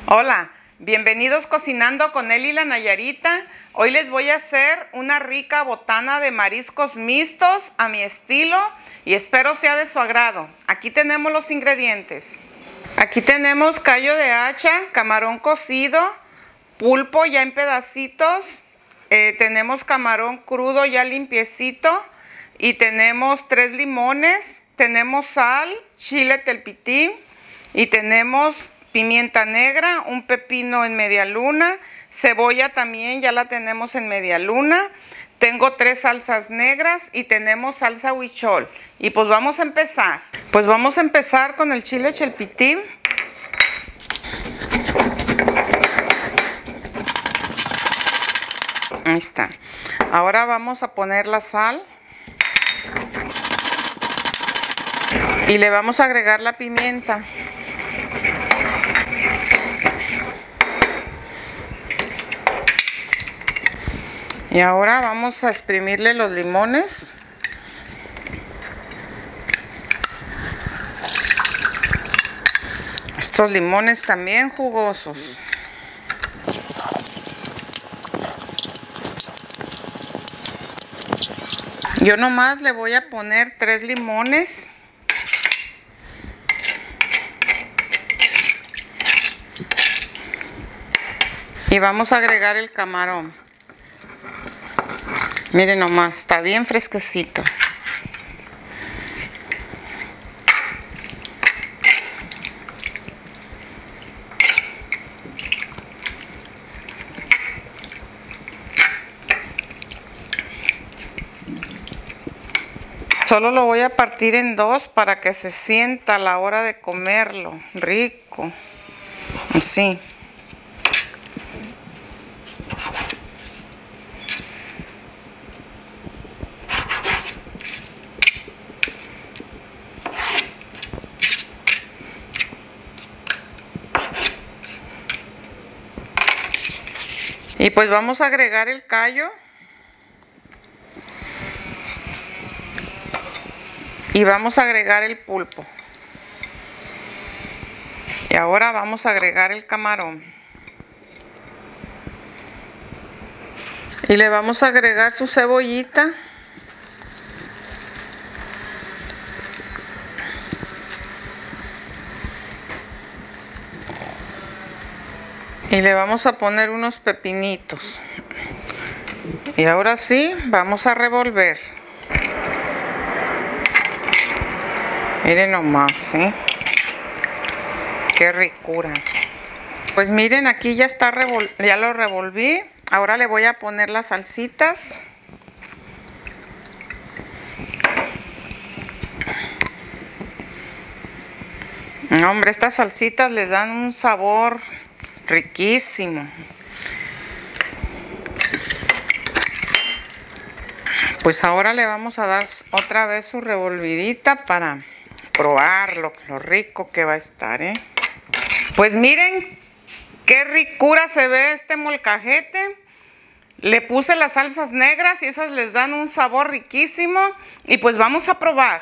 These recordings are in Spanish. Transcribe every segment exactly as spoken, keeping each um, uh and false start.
Hola, bienvenidos Cocinando con Eli la Nayarita. Hoy les voy a hacer una rica botana de mariscos mixtos a mi estilo y espero sea de su agrado. Aquí tenemos los ingredientes. Aquí tenemos callo de hacha, camarón cocido, pulpo ya en pedacitos, eh, tenemos camarón crudo ya limpiecito y tenemos tres limones, tenemos sal, chile telpitín y tenemos pimienta negra, un pepino en media luna, cebolla también ya la tenemos en media luna, tengo tres salsas negras y tenemos salsa huichol. Y pues vamos a empezar. Pues vamos a empezar con el chile chelpitín. Ahí está. Ahora vamos a poner la sal. Y le vamos a agregar la pimienta. Y ahora vamos a exprimirle los limones. Estos limones también jugosos. Yo nomás le voy a poner tres limones. Y vamos a agregar el camarón. Miren nomás, está bien fresquecito. Solo lo voy a partir en dos para que se sienta a la hora de comerlo. Rico. Así. Y pues vamos a agregar el callo. Y vamos a agregar el pulpo. Y ahora vamos a agregar el camarón. Y le vamos a agregar su cebollita. Y le vamos a poner unos pepinitos. Y ahora sí, vamos a revolver. Miren nomás, ¿eh? Qué ricura. Pues miren, aquí ya está revol- ya lo revolví. Ahora le voy a poner las salsitas. No, hombre, estas salsitas les dan un sabor riquísimo. Pues ahora le vamos a dar otra vez su revolvidita para probar lo, lo rico que va a estar, ¿eh? Pues miren qué ricura se ve este molcajete. Le puse las salsas negras y esas les dan un sabor riquísimo. Y pues vamos a probar.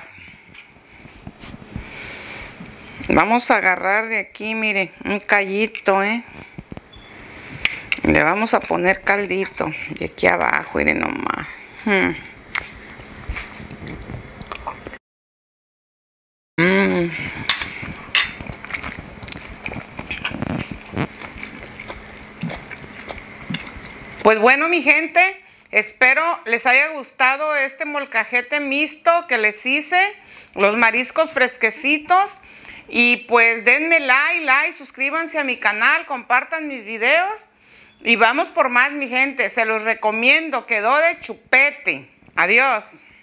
Vamos a agarrar de aquí, mire, un callito, ¿eh? Le vamos a poner caldito de aquí abajo, miren nomás. Hmm. Mm. Pues bueno, mi gente, espero les haya gustado este molcajete mixto que les hice, los mariscos fresquecitos. Y pues denme like, like, suscríbanse a mi canal, compartan mis videos. Y vamos por más, mi gente, se los recomiendo, quedó de chupete. Adiós.